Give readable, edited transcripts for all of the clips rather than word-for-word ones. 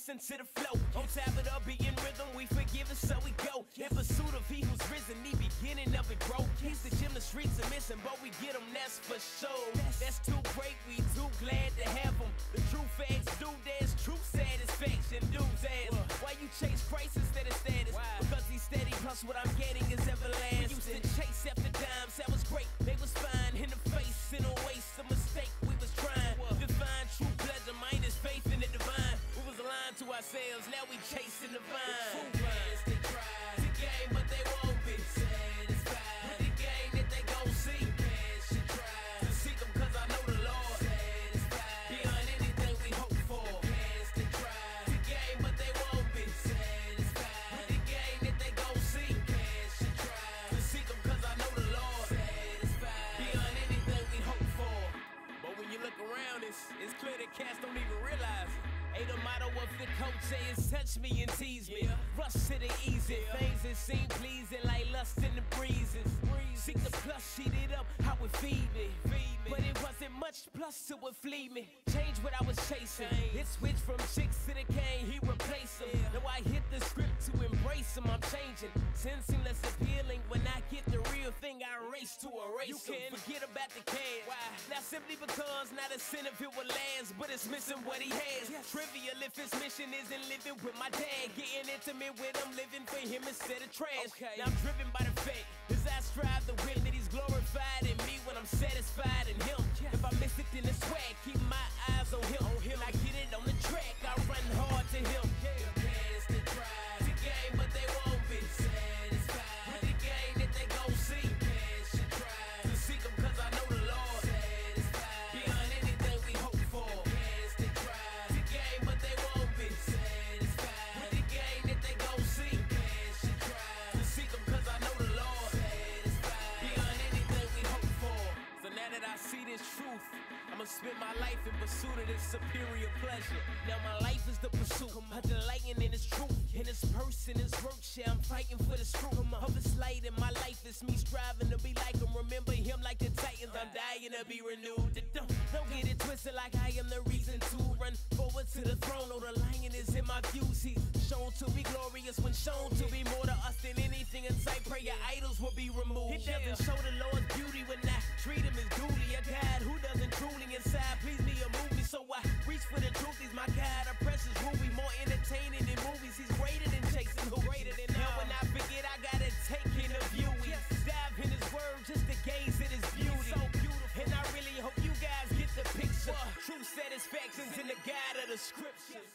listen to the flow. On top of the being rhythm, we forgive and so we go. In pursuit of he who's risen, the beginning of it, bro. He's the gym the streets are missing, but we get him, that's for sure. That's too great, we too glad to have him. The true facts do, there's true satisfaction, dudes ass. Why you chase Christ instead of status? Because he's steady, plus what I'm getting is everlasting. We used to chase after dimes, that was great. They was fine in the face, in a waste, a mistake we was trying. Define true pleasure, minus faith in the divine. We was lying to ourselves, now we chasing the vine. True minds, they try to gain, but they won't be satisfied with the game that they gon' see. Cash and try to seek them cause I know the Lord satisfied beyond anything we hope for. Cash they try to gain, but they won't be satisfied with the game that they gon' see. Cash and try to seek them cause I know the Lord satisfied beyond anything we hope for. But when you look around, it's clear that cats don't even realize it. Ain't the motto of the coach say is touch me and tease me. Rush to the easy things that seem pleasing like lust in the breezes. Seek the plus, sheet it up, how it feed me. But it wasn't much plus to it flee me. Change what I was chasing. It switched from chicks to the cane, he replaced them. Now I hit the script to embrace him, I'm changing. Sin seem less appealing when I get the real thing, I race to erase you can forget about the cash. Why? Now simply because not a sin if it will last, but it's missing what he has. Trivial if his mission isn't living with my dad, getting intimate with him, living for him instead of trash. Now I'm driven by the fact, as I strive to win, that he's glorified in me when I'm satisfied in him. If I miss it, then it's swag, keep my eyes on him. I get it on the track, I run hard to him. The past they try to gain, but they won't be satisfied with the game that they gon' see. Cash and try to seek him cause I know the Lord satisfied beyond anything we hope for. Cash they try to gain, but they won't be satisfied with the game that they gon' see. Cash and try to seek him cause I know the Lord satisfied beyond anything we hope for. So now that I see this truth, I'ma spend my life in pursuit of this superior pleasure. Now my life is the pursuit, I'm delighting in His truth. In His person, His work, yeah, I'm fighting for the truth. Of His light in my life, it's me striving to be like Him. Remember Him like the Titans, I'm dying to be renewed. Don't get it twisted like I am the reason to run forward to the throne. Oh, the lion is in my views. He's shown to be glorious when shown to be more to us than anything in sight. Pray your idols will be removed. It doesn't show the Lord's beauty when I treat Him as duty. A God who doesn't truly inside please me or move me, so I reach for the truth. He's my God, a precious ruby, more entertaining than movies. He's greater than chasing who greater than now. When I forget, I gotta take in a view. Dive in His word just to gaze at His beauty. So beautiful, and I really hope you guys get the picture. True satisfaction's in the God of the scriptures.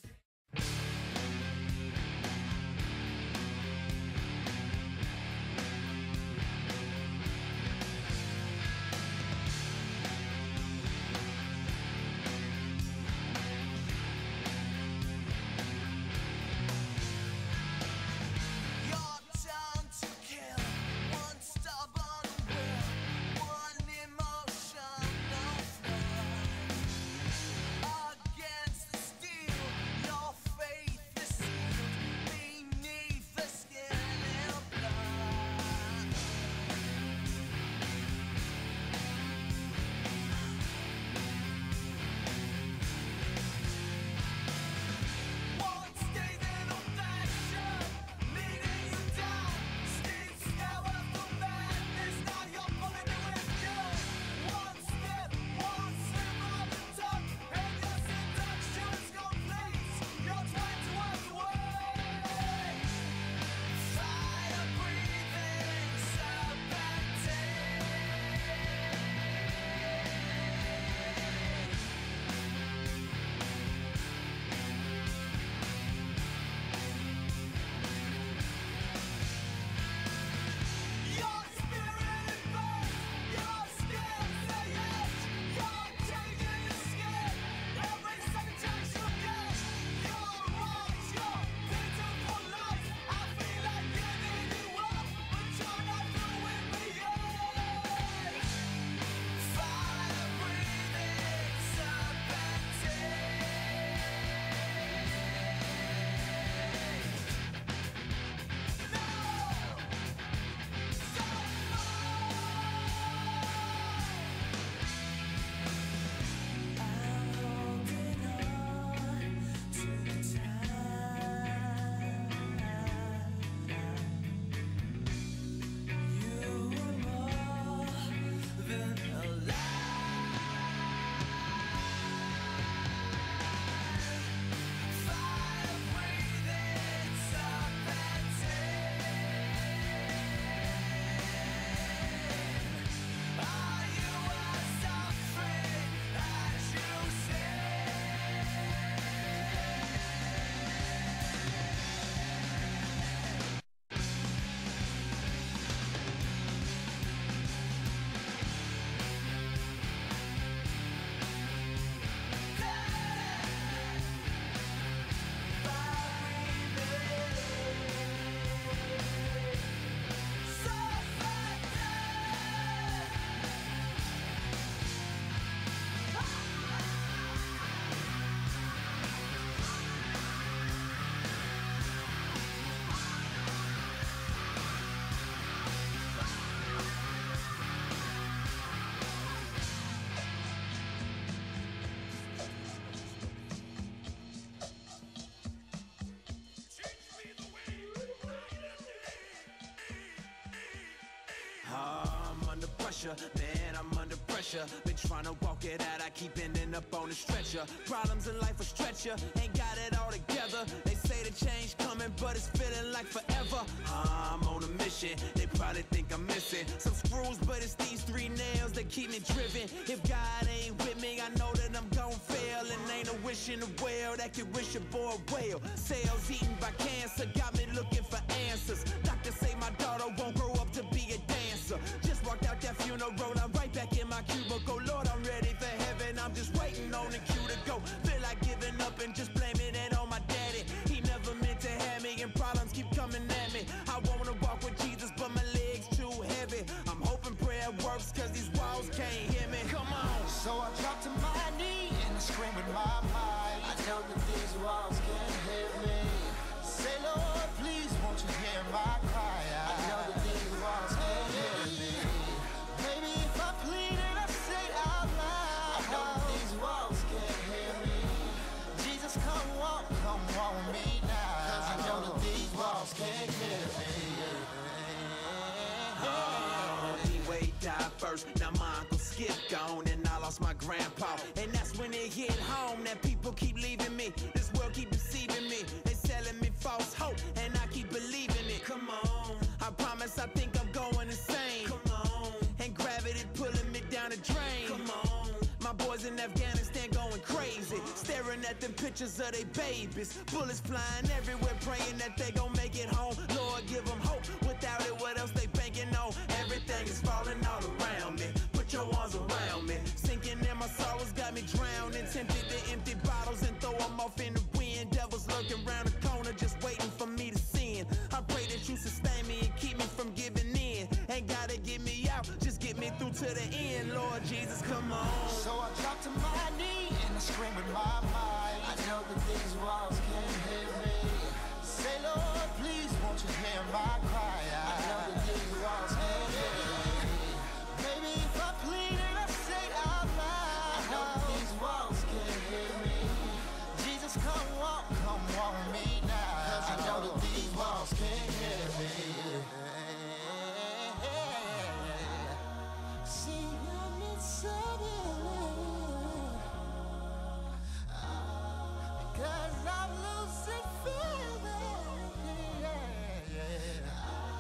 Against the steel, pressure, man, I'm under pressure. Been trying to walk it out, I keep ending up on the stretcher. Problems in life will stretch ya, ain't got it all together. They say the change coming, but it's feeling like forever. I'm on a mission, they probably think I'm missing some screws, but it's these 3 nails that keep me driven. If God ain't with me, I know that I'm gon' fail. And ain't a wish in the well that could wish a boy well. Cells eaten by cancer got me looking for answers. Doctors say my daughter won't grow up to be a dancer. Just walked out that funeral, I'm right back in my cubicle. Lord, I'm ready for heaven, I'm just waiting on the cue to go. Feel like giving up and just blaming it on my daddy. He never meant to have me and problems keep coming at me. I wanna walk with Jesus, but my legs too heavy. I'm hoping prayer works, cause these walls can't hear me. Come on. So I drop to my knee and I scream with my mind. I know that these walls can't hear me. Say, Lord, please, won't you hear my cry? I know that these walls can't hear me. Maybe if I plead and I say out loud, I know that these walls can't hear me. Jesus, come walk me now. Cause I know that these walls can't hear me. He died first, now my uncle Skip gone, and I lost my grandpa. And that's when it hit home that people keep leaving me. This world keep deceiving me. They selling me false hope, and I keep believing it. Come on, I promise I think I'm going insane. Come on, and gravity pulling me down the drain. Come on, my boys in Afghanistan going crazy, staring at them pictures of their babies. Bullets flying everywhere, praying that they gon' make it home. Lord, give them hope. Without it, what else they banking on? Everything is falling all around me. Put your arms around me. Sinking in my sorrows got me drowning. Tempted to empty bottles and throw them off in the wind. Devils lurking around the corner just waiting for me to sin. I pray that you sustain me and keep me from giving in. Ain't gotta get me out, just get me through to the end. Lord Jesus, come on. So I drop to my knee and I scream with my mind. I know that these walls can't hear me. Say, Lord, please, won't you hear my cry? I know that these walls can't hear me. Maybe if I plead and I say out loud, I know that these walls can't hear me. Jesus, come walk me now. Cause I know that these walls can't hear me. See, I'm inside. Cause I'm losing feeling.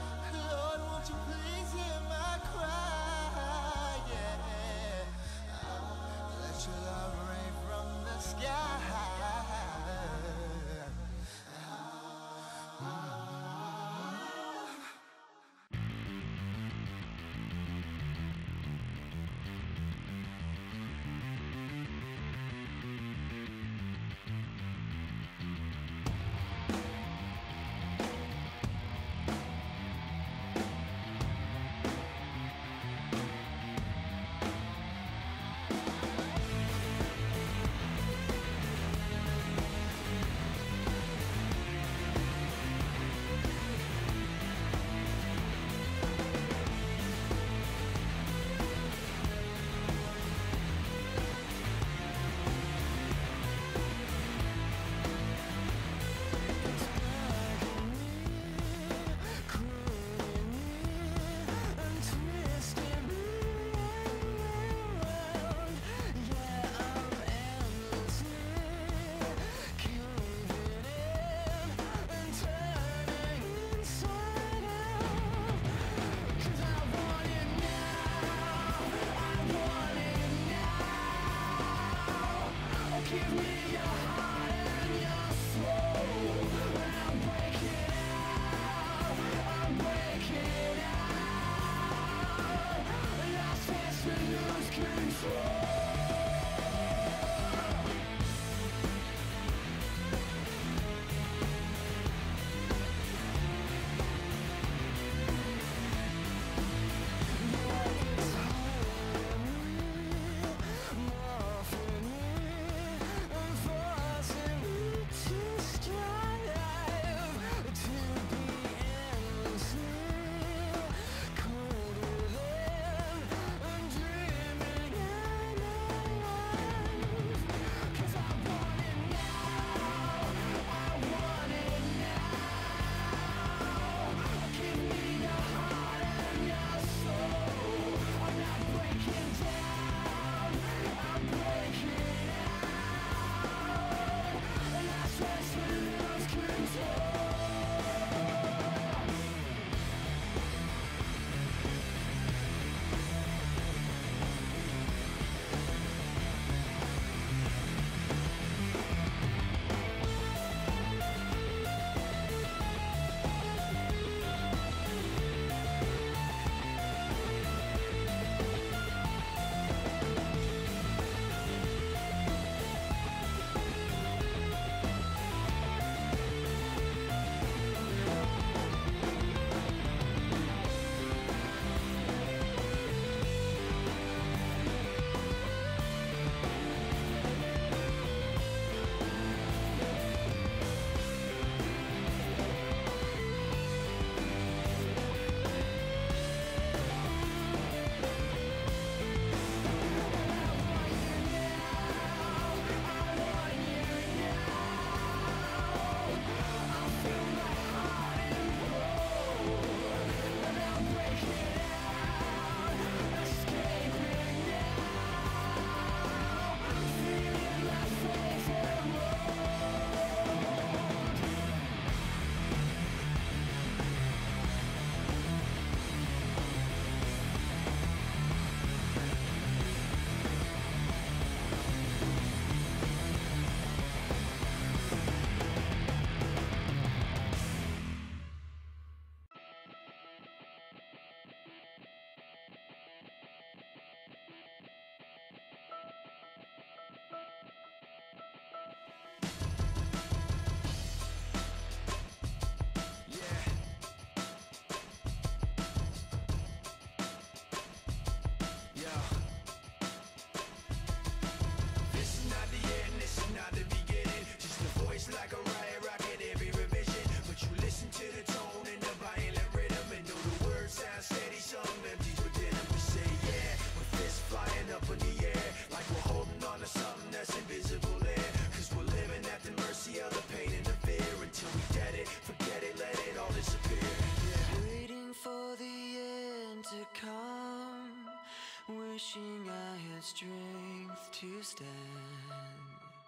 wishing I had strength to stand.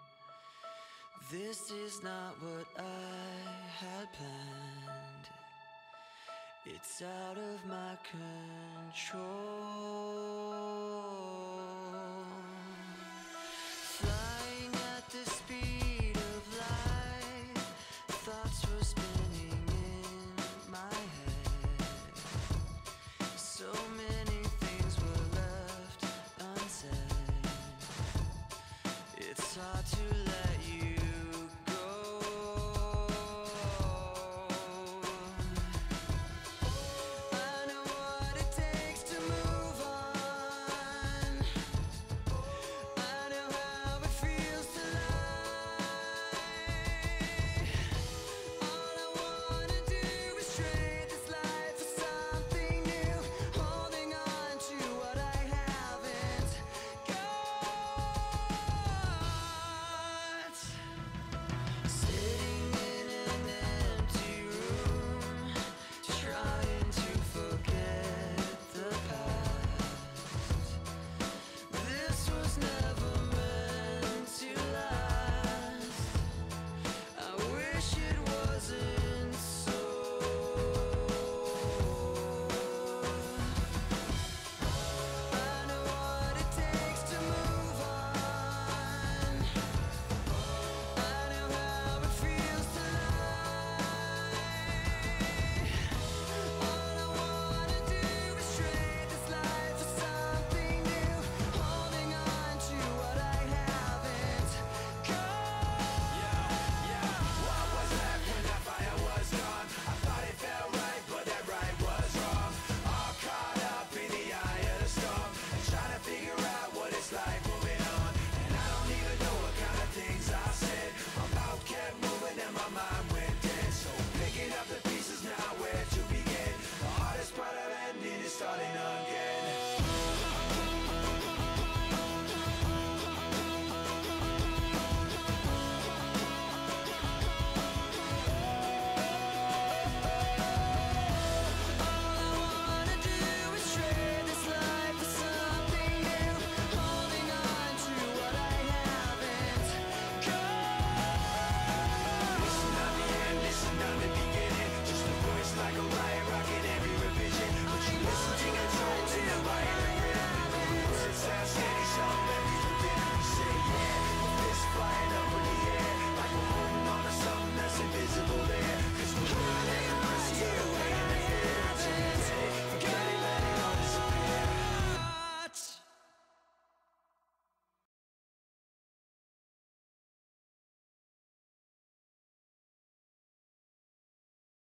This is not what I had planned. It's out of my control.